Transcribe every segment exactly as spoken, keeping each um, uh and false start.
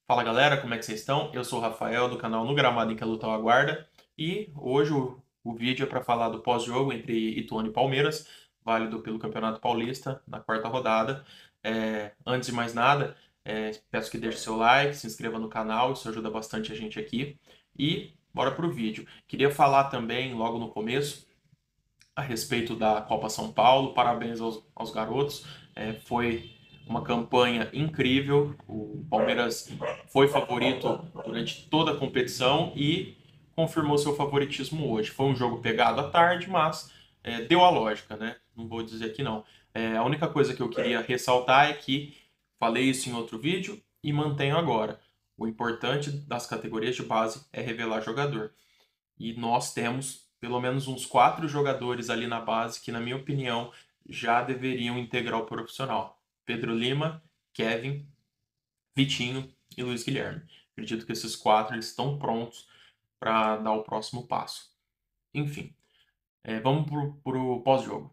Fala galera, como é que vocês estão? Eu sou o Rafael do canal No Gramado em que a Luta o Aguarda e hoje o, o vídeo é para falar do pós-jogo entre Ituano e Palmeiras, válido pelo Campeonato Paulista na quarta rodada. É, antes de mais nada, é, peço que deixe seu like, se inscreva no canal, isso ajuda bastante a gente aqui. E bora pro vídeo. Queria falar também, logo no começo, a respeito da Copa São Paulo. Parabéns aos, aos garotos. É, foi uma campanha incrível. O Palmeiras foi favorito durante toda a competição e confirmou seu favoritismo hoje. Foi um jogo pegado à tarde, mas é, deu a lógica, né? Não vou dizer que não. É, a única coisa que eu queria ressaltar é que falei isso em outro vídeo e mantenho agora. O importante das categorias de base é revelar jogador. E nós temos pelo menos uns quatro jogadores ali na base que, na minha opinião, já deveriam integrar o profissional. Pedro Lima, Kevin, Vitinho e Luiz Guilherme. Acredito que esses quatro eles estão prontos para dar o próximo passo. Enfim, é, vamos para o pós-jogo.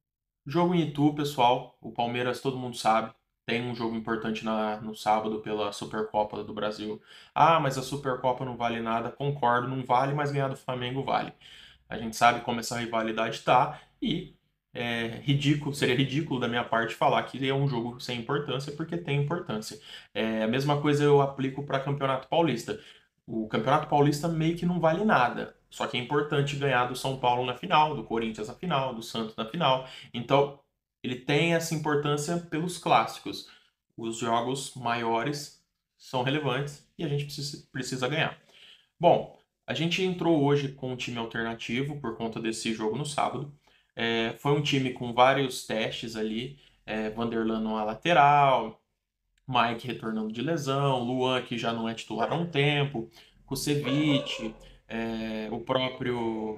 Jogo em Itu, pessoal. O Palmeiras, todo mundo sabe, tem um jogo importante na, no sábado pela Supercopa do Brasil. Ah, mas a Supercopa não vale nada. Concordo, não vale, mas ganhar do Flamengo vale. A gente sabe como essa rivalidade tá e é ridículo, seria ridículo da minha parte falar que é um jogo sem importância, porque tem importância. É, a mesma coisa eu aplico para Campeonato Paulista. O Campeonato Paulista meio que não vale nada. Só que é importante ganhar do São Paulo na final, do Corinthians na final, do Santos na final. Então, ele tem essa importância pelos clássicos. Os jogos maiores são relevantes e a gente precisa, precisa ganhar. Bom, a gente entrou hoje com um time alternativo por conta desse jogo no sábado. É, foi um time com vários testes ali. É, Vanderlan na lateral, Mike retornando de lesão, Luan que já não é titular há um tempo, Kusevich, é, o próprio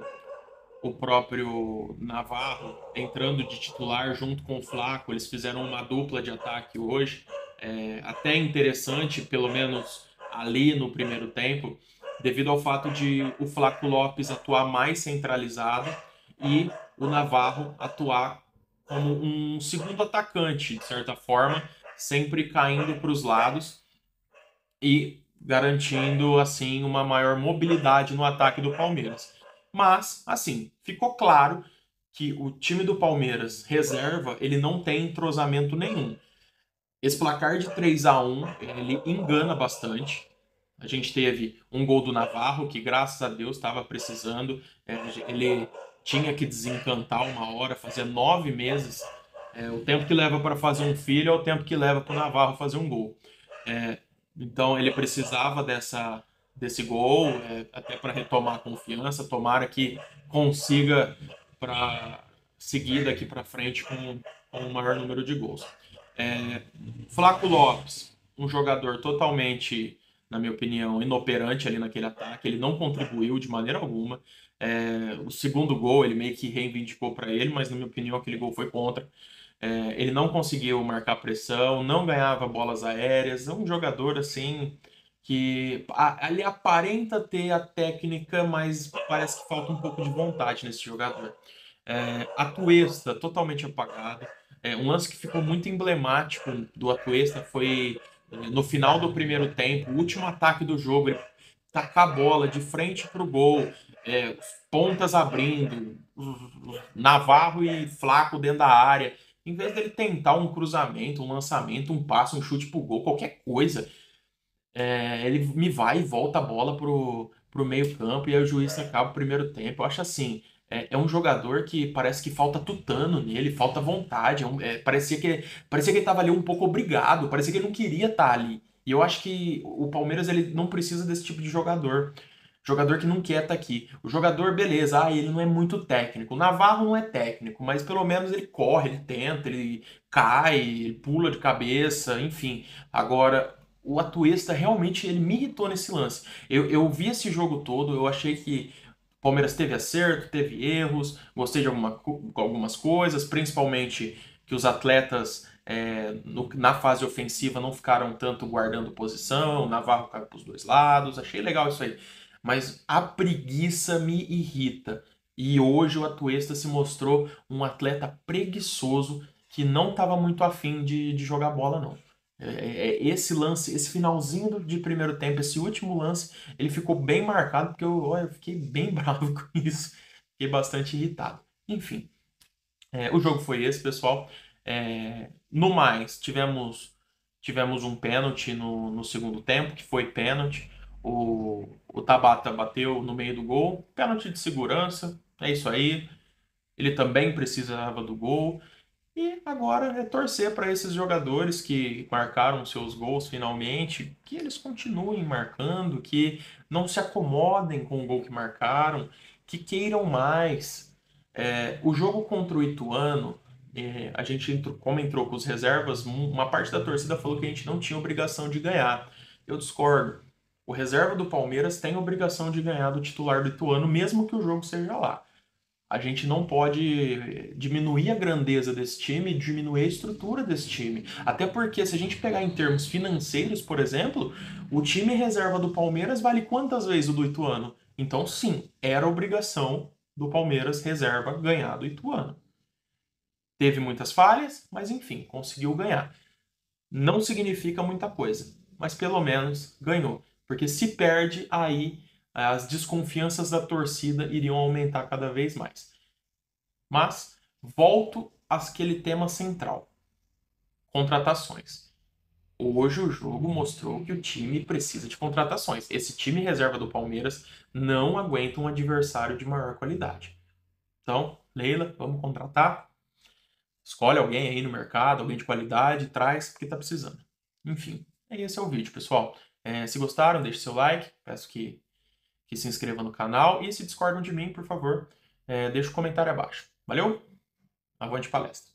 o próprio Navarro entrando de titular junto com o Flaco. Eles fizeram uma dupla de ataque hoje, é, até interessante, pelo menos ali no primeiro tempo, devido ao fato de o Flaco Lopes atuar mais centralizado e o Navarro atuar como um segundo atacante, de certa forma, sempre caindo para os lados e garantindo assim uma maior mobilidade no ataque do Palmeiras. Mas, assim, ficou claro que o time do Palmeiras reserva, ele não tem entrosamento nenhum. Esse placar de três a um, ele engana bastante. A gente teve um gol do Navarro, que graças a Deus estava precisando. É, ele tinha que desencantar uma hora, fazia nove meses. É, o tempo que leva para fazer um filho é o tempo que leva para o Navarro fazer um gol. É, então ele precisava dessa, desse gol, é, até para retomar a confiança. Tomara que consiga para seguir daqui para frente com, com o maior número de gols. É, Flaco Lopes, um jogador totalmente, na minha opinião, inoperante ali naquele ataque. Ele não contribuiu de maneira alguma. É, o segundo gol ele meio que reivindicou para ele, mas na minha opinião aquele gol foi contra. É, ele não conseguiu marcar pressão, não ganhava bolas aéreas. É um jogador assim que a- ele aparenta ter a técnica, mas parece que falta um pouco de vontade nesse jogador. É, Atuesta totalmente apagado. É, um lance que ficou muito emblemático do Atuesta foi é, no final do primeiro tempo, o último ataque do jogo, ele tacar a bola de frente para o gol, é, pontas abrindo, Navarro e Flaco dentro da área. Em vez dele tentar um cruzamento, um lançamento, um passe, um chute pro gol, qualquer coisa, é, ele me vai e volta a bola pro, pro meio campo e aí o juiz acaba o primeiro tempo. Eu acho assim, é, é um jogador que parece que falta tutano nele, falta vontade. É um- é, parecia que, parecia que ele estava ali um pouco obrigado, parecia que ele não queria estar ali. E eu acho que o Palmeiras ele não precisa desse tipo de jogador. Jogador que não quer estar aqui. O jogador, beleza, ah, ele não é muito técnico. O Navarro não é técnico, mas pelo menos ele corre, ele tenta, ele cai, ele pula de cabeça, enfim. Agora, o Atuesta realmente ele me irritou nesse lance. Eu, eu vi esse jogo todo, eu achei que o Palmeiras teve acerto, teve erros, gostei de alguma, co- algumas coisas, principalmente que os atletas é, no- na fase ofensiva não ficaram tanto guardando posição, o Navarro caiu para os dois lados, achei legal isso aí. Mas a preguiça me irrita. E hoje o Atuesta se mostrou um atleta preguiçoso que não estava muito afim de, de jogar bola, não. É, é, esse lance, esse finalzinho de primeiro tempo, esse último lance, ele ficou bem marcado, porque eu, olha, eu fiquei bem bravo com isso. Fiquei bastante irritado. Enfim, é, o jogo foi esse, pessoal. É, no mais, tivemos, tivemos um pênalti no, no segundo tempo, que foi pênalti. O, o Tabata bateu no meio do gol. Pênalti de segurança, é isso aí. Ele também precisava do gol. E agora é torcer para esses jogadores que marcaram seus gols finalmente, que eles continuem marcando, que não se acomodem com o gol que marcaram, que queiram mais. É, o jogo contra o Ituano, é, a gente entrou, como entrou com os reservas, um- uma parte da torcida falou que a gente não tinha obrigação de ganhar. Eu discordo. O reserva do Palmeiras tem obrigação de ganhar do titular do Ituano, mesmo que o jogo seja lá. A gente não pode diminuir a grandeza desse time, diminuir a estrutura desse time. Até porque, se a gente pegar em termos financeiros, por exemplo, o time reserva do Palmeiras vale quantas vezes o do Ituano? Então, sim, era obrigação do Palmeiras reserva ganhar do Ituano. Teve muitas falhas, mas enfim, conseguiu ganhar. Não significa muita coisa, mas pelo menos ganhou. Porque se perde, aí as desconfianças da torcida iriam aumentar cada vez mais. Mas volto àquele tema central: contratações. Hoje o jogo mostrou que o time precisa de contratações. Esse time reserva do Palmeiras não aguenta um adversário de maior qualidade. Então, Leila, vamos contratar? Escolhe alguém aí no mercado, alguém de qualidade, traz, porque tá precisando. Enfim, esse é o vídeo, pessoal. É, se gostaram, deixe seu like, peço que, que se inscreva no canal e se discordam de mim, por favor, é, deixe um comentário abaixo. Valeu? Avante palestra!